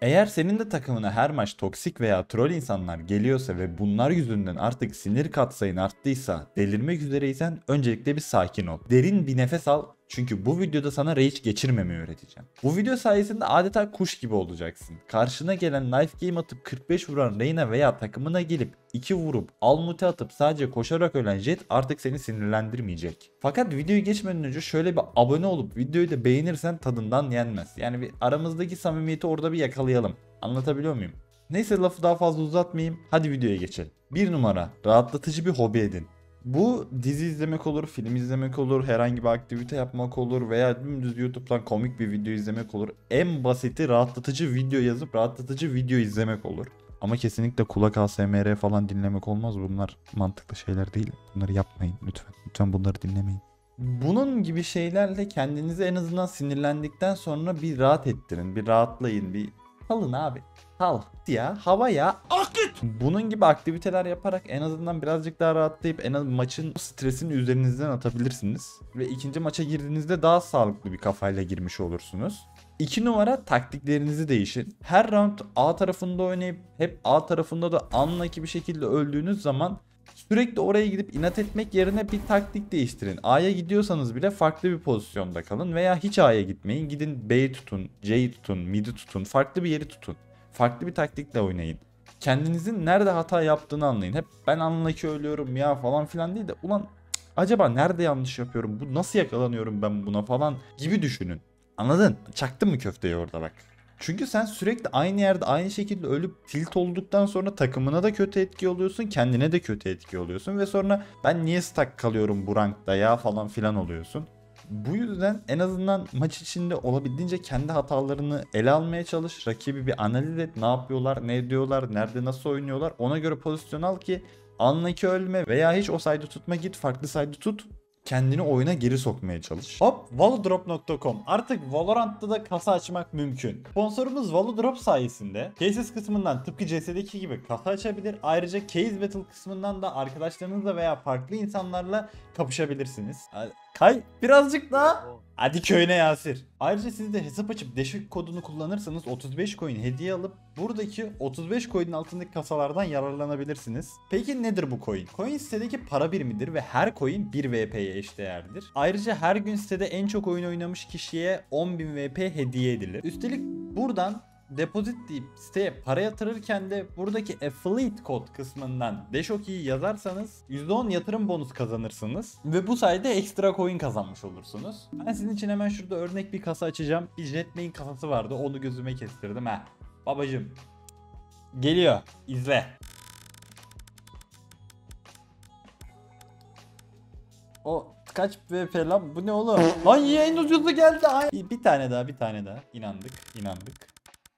Eğer senin de takımına her maç toksik veya troll insanlar geliyorsa ve bunlar yüzünden artık sinir katsayın arttıysa, delirmek üzereysen öncelikle bir sakin ol. Derin bir nefes al. Çünkü bu videoda sana rage geçirmemeyi öğreteceğim. Bu video sayesinde adeta kuş gibi olacaksın. Karşına gelen life game atıp 45 vuran Reyna veya takımına gelip 2 vurup almuti atıp sadece koşarak ölen Jet artık seni sinirlendirmeyecek. Fakat videoyu geçmeden önce şöyle bir abone olup videoyu da beğenirsen tadından yenmez. Yani bir aramızdaki samimiyeti orada bir yakalayalım. Anlatabiliyor muyum? Neyse lafı daha fazla uzatmayayım. Hadi videoya geçelim. 1 numara, rahatlatıcı bir hobi edin. Bu dizi izlemek olur, film izlemek olur, herhangi bir aktivite yapmak olur veya dümdüz YouTube'dan komik bir video izlemek olur. En basiti rahatlatıcı video yazıp rahatlatıcı video izlemek olur. Ama kesinlikle kulak ASMR falan dinlemek olmaz. Bunlar mantıklı şeyler değil. Bunları yapmayın lütfen. Lütfen bunları dinlemeyin. Bunun gibi şeylerle kendinizi en azından sinirlendikten sonra bir rahat ettirin. Bir rahatlayın. Bir salın abi. Sal ya, hava ya. Bunun gibi aktiviteler yaparak en azından birazcık daha rahatlayıp en az maçın stresini üzerinizden atabilirsiniz. Ve ikinci maça girdiğinizde daha sağlıklı bir kafayla girmiş olursunuz. 2 numara, taktiklerinizi değişin. Her round A tarafında oynayıp hep A tarafında da unlucky bir şekilde öldüğünüz zaman sürekli oraya gidip inat etmek yerine bir taktik değiştirin. A'ya gidiyorsanız bile farklı bir pozisyonda kalın veya hiç A'ya gitmeyin. Gidin B'yi tutun, C'yi tutun, mid'i tutun, farklı bir yeri tutun. Farklı bir taktikle oynayın. Kendinizin nerede hata yaptığını anlayın. Hep ben unlucky ölüyorum ya falan filan değil de ulan acaba nerede yanlış yapıyorum? Bu nasıl yakalanıyorum ben buna falan gibi düşünün. Anladın? Çaktın mı köfteyi orada bak. Çünkü sen sürekli aynı yerde aynı şekilde ölüp tilt olduktan sonra takımına da kötü etki oluyorsun, kendine de kötü etki oluyorsun ve sonra ben niye stuck kalıyorum bu rankta ya falan filan oluyorsun. Bu yüzden en azından maç içinde olabildiğince kendi hatalarını ele almaya çalış. Rakibi bir analiz et. Ne yapıyorlar, ne ediyorlar, nerede nasıl oynuyorlar. Ona göre pozisyon al ki anlaki ölme veya hiç o side'ı tutma, git farklı side'ı tut. Kendini oyuna geri sokmaya çalış. Hop, valodrop.com. Artık Valorant'ta da kasa açmak mümkün. Sponsorumuz Valodrop sayesinde Cases kısmından tıpkı CS'deki gibi kasa açabilir. Ayrıca Case Battle kısmından da arkadaşlarınızla veya farklı insanlarla kapışabilirsiniz. Kay birazcık daha. Hadi köyüne Yasir. Ayrıca siz de hesap açıp Deşik kodunu kullanırsanız 35 coin hediye alıp buradaki 35 coin'in altındaki kasalardan yararlanabilirsiniz. Peki nedir bu coin? Coin sitedeki para birimidir ve her coin 1 VP'ye eşdeğerdir. Ayrıca her gün sitede en çok oyun oynamış kişiye 10.000 VP hediye edilir. Üstelik buradan depozit deyip siteye para yatırırken de buradaki affiliate kod kısmından Deshoki'yi yazarsanız %10 yatırım bonus kazanırsınız. Ve bu sayede ekstra coin kazanmış olursunuz. Ben sizin için hemen şurada örnek bir kasa açacağım. Bir Jetmain kasası vardı, onu gözüme kestirdim ha. Babacım geliyor, izle. O kaç VP lan, bu ne oğlum? Lan yayın ucuzu geldi. Ay. Bir tane daha, bir tane daha. İnandık.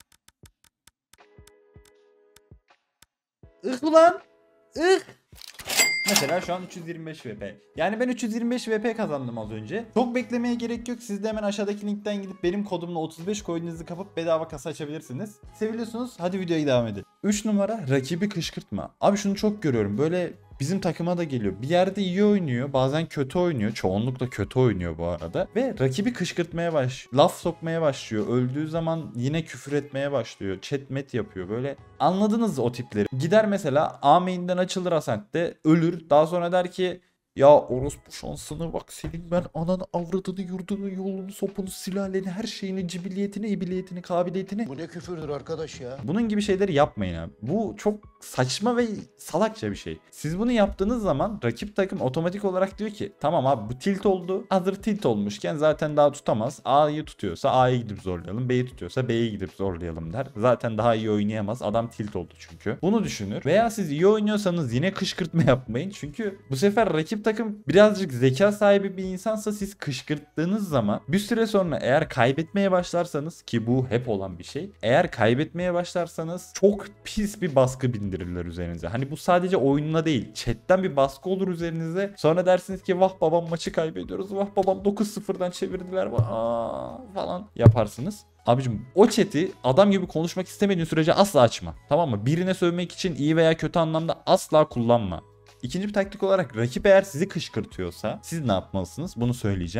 Ulan. Mesela şu an 325 VP. Yani ben 325 VP kazandım az önce. Çok beklemeye gerek yok. Siz de hemen aşağıdaki linkten gidip benim kodumla 35 coin'inizi kapıp bedava kasa açabilirsiniz. Seviliyorsunuz. Hadi videoya devam edin. 3 numara, rakibi kışkırtma. Abi şunu çok görüyorum. Böyle bizim takıma da geliyor. Bir yerde iyi oynuyor, bazen kötü oynuyor. Çoğunlukla kötü oynuyor bu arada. Ve rakibi kışkırtmaya başlıyor. Laf sokmaya başlıyor. Öldüğü zaman yine küfür etmeye başlıyor. Chat met yapıyor. Böyle anladınız o tipleri. Gider mesela A main'den açılır Ascent'te, ölür. Daha sonra der ki ya orospu şansını bak senin, ben ananı avradını yurdunu yolunu sopunu sülaleni her şeyini cibiliyetini ibiliyetini kabiliyetini. Bu ne küfürdür arkadaş ya. Bunun gibi şeyleri yapmayın abi. Bu çok saçma ve salakça bir şey. Siz bunu yaptığınız zaman rakip takım otomatik olarak diyor ki tamam abi bu tilt oldu. Hazır tilt olmuşken zaten daha tutamaz. A'yı tutuyorsa A'ya gidip zorlayalım. B'yi tutuyorsa B'ye gidip zorlayalım der. Zaten daha iyi oynayamaz. Adam tilt oldu çünkü. Bunu düşünür. Veya siz iyi oynuyorsanız yine kışkırtma yapmayın. Çünkü bu sefer rakip takım birazcık zeka sahibi bir insansa siz kışkırttığınız zaman bir süre sonra eğer kaybetmeye başlarsanız, ki bu hep olan bir şey. Eğer kaybetmeye başlarsanız çok pis bir baskı bindirirler üzerinize. Hani bu sadece oyunla değil, chatten bir baskı olur üzerinize. Sonra dersiniz ki vah babam maçı kaybediyoruz. Vah babam 9-0'dan çevirdiler falan yaparsınız. Abicim o chat'i adam gibi konuşmak istemediğin sürece asla açma. Tamam mı? Birine sövmek için iyi veya kötü anlamda asla kullanma. İkinci bir taktik olarak rakip eğer sizi kışkırtıyorsa siz ne yapmalısınız? Bunu söyleyeceğim.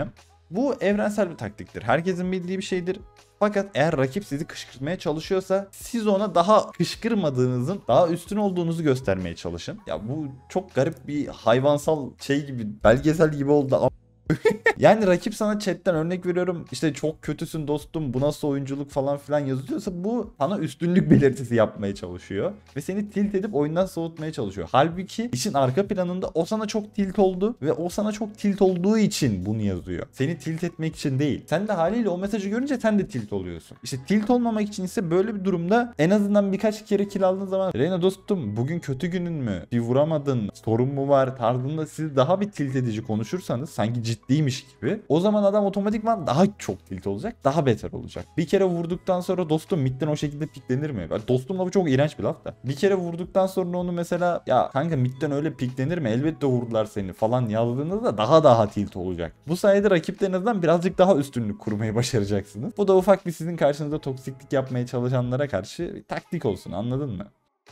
Bu evrensel bir taktiktir. Herkesin bildiği bir şeydir. Fakat eğer rakip sizi kışkırtmaya çalışıyorsa siz ona daha kışkırmadığınızın, daha üstün olduğunuzu göstermeye çalışın. Ya bu çok garip bir hayvansal şey gibi, belgesel gibi oldu. Yani rakip sana chatten örnek veriyorum işte çok kötüsün dostum bu nasıl oyunculuk falan filan yazıyorsa bu sana üstünlük belirtisi yapmaya çalışıyor. Ve seni tilt edip oyundan soğutmaya çalışıyor. Halbuki işin arka planında o sana çok tilt oldu ve o sana çok tilt olduğu için bunu yazıyor. Seni tilt etmek için değil. Sen de haliyle o mesajı görünce sen de tilt oluyorsun. İşte tilt olmamak için ise böyle bir durumda en azından birkaç kere kill aldığın zaman Reyna dostum bugün kötü günün mü? Bir vuramadın, sorun mu var tarzında siz daha bir tilt edici konuşursanız sanki ciddiymiş gibi. O zaman adam otomatikman daha çok tilt olacak. Daha beter olacak. Bir kere vurduktan sonra dostum midden o şekilde piklenir mi? Dostumla bu çok iğrenç bir laf da. Bir kere vurduktan sonra onu mesela ya kanka midden öyle piklenir mi? Elbette vurdular seni falan yazdığınızda daha tilt olacak. Bu sayede rakiplerinizden birazcık daha üstünlük kurmayı başaracaksınız. Bu da ufak bir sizin karşınızda toksiklik yapmaya çalışanlara karşı bir taktik olsun, anladın mı?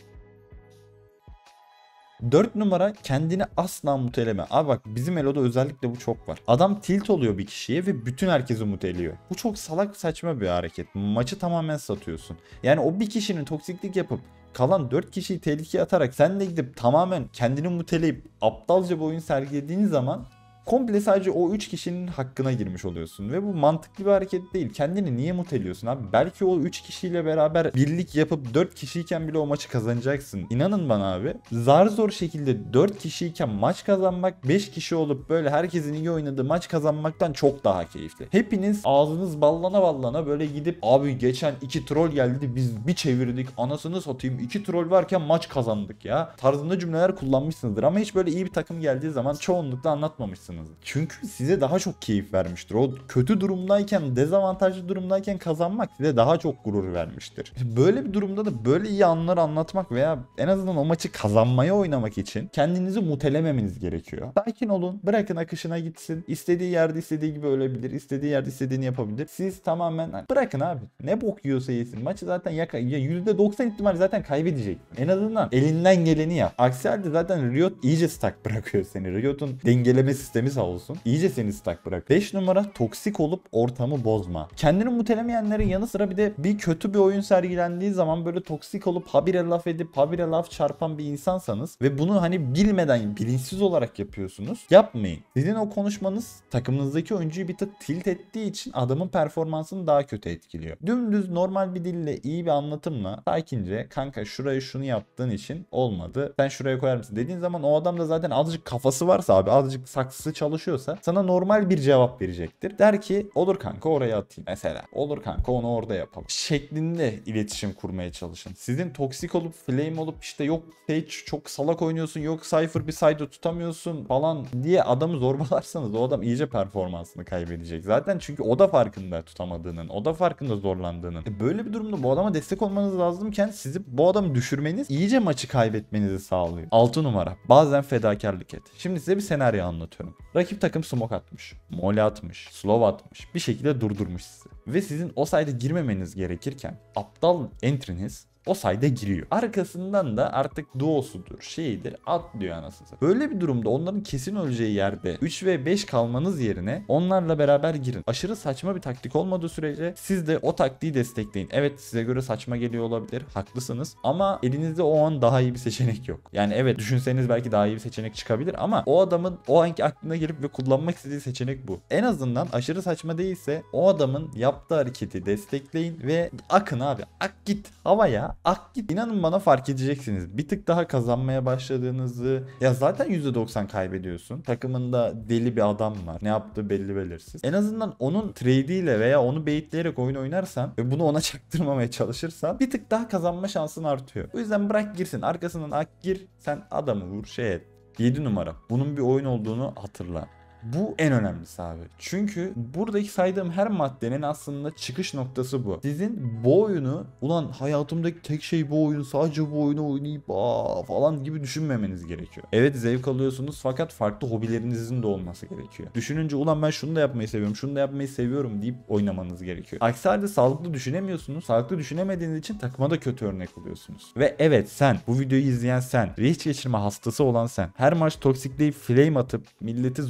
4 numara kendini asla muteleme. Abi bak bizim Elo'da özellikle bu çok var. Adam tilt oluyor bir kişiye ve bütün herkesi muteliyor. Bu çok salak saçma bir hareket. Maçı tamamen satıyorsun. Yani o bir kişinin toksiklik yapıp kalan 4 kişiyi tehlikeye atarak sen de gidip tamamen kendini muteleyip aptalca bir oyun sergilediğin zaman komple sadece o 3 kişinin hakkına girmiş oluyorsun ve bu mantıklı bir hareket değil. Kendini niye muteliyorsun abi? Belki o 3 kişiyle beraber birlik yapıp 4 kişiyken bile o maçı kazanacaksın. İnanın bana abi. Zar zor şekilde 4 kişiyken maç kazanmak 5 kişi olup böyle herkesin iyi oynadığı maç kazanmaktan çok daha keyifli. Hepiniz ağzınız ballana böyle gidip abi geçen 2 troll geldi biz bir çevirdik anasını satayım 2 troll varken maç kazandık ya tarzında cümleler kullanmışsınızdır ama hiç böyle iyi bir takım geldiği zaman çoğunlukla anlatmamışsınız. Çünkü size daha çok keyif vermiştir. O kötü durumdayken, dezavantajlı durumdayken kazanmak size daha çok gurur vermiştir. Böyle bir durumda da böyle iyi anlar anlatmak veya en azından o maçı kazanmaya oynamak için kendinizi mutelememeniz gerekiyor. Sakin olun, bırakın akışına gitsin. İstediği yerde istediği gibi ölebilir, istediği yerde istediğini yapabilir. Siz tamamen bırakın abi. Ne bok yiyorsa yesin. Maçı zaten ya %90 ihtimal zaten kaybedecek. En azından elinden geleni yap. Aksi halde zaten Riot iyice stack bırakıyor seni. Riot'un dengeleme sistemi sağ olsun. İyice seni stack bırak. 5 numara toksik olup ortamı bozma. Kendini mutelemeyenlerin yanı sıra bir de bir kötü bir oyun sergilendiği zaman böyle toksik olup habire laf edip habire laf çarpan bir insansanız ve bunu hani bilmeden bilinçsiz olarak yapıyorsunuz. Yapmayın. Sizin o konuşmanız takımınızdaki oyuncuyu bir tık tilt ettiği için adamın performansını daha kötü etkiliyor. Dümdüz normal bir dille iyi bir anlatımla sakince kanka şurayı şunu yaptığın için olmadı. Sen şuraya koyar mısın dediğin zaman o adam da zaten azıcık kafası varsa abi azıcık saksısı çalışıyorsa sana normal bir cevap verecektir. Der ki olur kanka oraya atayım mesela. Olur kanka onu orada yapalım. Şeklinde iletişim kurmaya çalışın. Sizin toksik olup flame olup işte yok Sage çok salak oynuyorsun yok Cypher bir side'ı tutamıyorsun falan diye adamı zorbalarsanız o adam iyice performansını kaybedecek. Zaten çünkü o da farkında tutamadığının, o da farkında zorlandığının. Böyle bir durumda bu adama destek olmanız lazımken sizi bu adamı düşürmeniz iyice maçı kaybetmenizi sağlıyor. 6 numara. Bazen fedakarlık et. Şimdi size bir senaryo anlatıyorum. Rakip takım smoke atmış, mole atmış, slow atmış, bir şekilde durdurmuş sizi. Ve sizin o side'e girmemeniz gerekirken aptal entry'niz o side'e giriyor. Arkasından da artık duosudur, şeyidir, atlıyor anasını satayım. Böyle bir durumda onların kesin öleceği yerde 3 ve 5 kalmanız yerine onlarla beraber girin. Aşırı saçma bir taktik olmadığı sürece siz de o taktiği destekleyin. Evet size göre saçma geliyor olabilir, haklısınız ama elinizde o an daha iyi bir seçenek yok. Yani evet düşünseniz belki daha iyi bir seçenek çıkabilir ama o adamın o anki aklına gelip ve kullanmak istediği seçenek bu. En azından aşırı saçma değilse o adamın yaptığı hareketi destekleyin ve akın abi. Ak git havaya. Ak git. İnanın bana fark edeceksiniz. Bir tık daha kazanmaya başladığınızı. Ya zaten %90 kaybediyorsun. Takımında deli bir adam var. Ne yaptığı belli belirsiz. En azından onun trade'iyle veya onu baitleyerek oyun oynarsan ve bunu ona çaktırmamaya çalışırsan bir tık daha kazanma şansın artıyor. O yüzden bırak girsin. Arkasından ak gir. Sen adamı vur şey et. 7 numara. Bunun bir oyun olduğunu hatırla. Bu en önemlisi abi. Çünkü buradaki saydığım her maddenin aslında çıkış noktası bu. Sizin bu oyunu ulan hayatımdaki tek şey bu oyun sadece bu oyunu oynayıp falan gibi düşünmemeniz gerekiyor. Evet zevk alıyorsunuz fakat farklı hobilerinizin de olması gerekiyor. Düşününce ulan ben şunu da yapmayı seviyorum şunu da yapmayı seviyorum deyip oynamanız gerekiyor. Aksi halde sağlıklı düşünemiyorsunuz. Sağlıklı düşünemediğiniz için takıma da kötü örnek oluyorsunuz. Ve evet sen bu videoyu izleyen sen rage geçirme hastası olan sen her maç toksikleyip flame atıp milleti oyun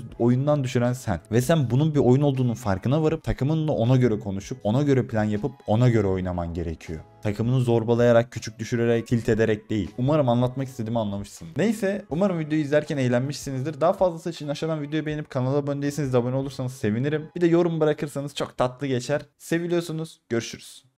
oyundan düşüren sen. Ve sen bunun bir oyun olduğunun farkına varıp takımınla ona göre konuşup ona göre plan yapıp ona göre oynaman gerekiyor. Takımını zorbalayarak, küçük düşürerek, tilt ederek değil. Umarım anlatmak istediğimi anlamışsın. Neyse, umarım videoyu izlerken eğlenmişsinizdir. Daha fazlası için aşağıdan videoyu beğenip kanala abone değilseniz de abone olursanız sevinirim. Bir de yorum bırakırsanız çok tatlı geçer. Seviliyorsunuz. Görüşürüz.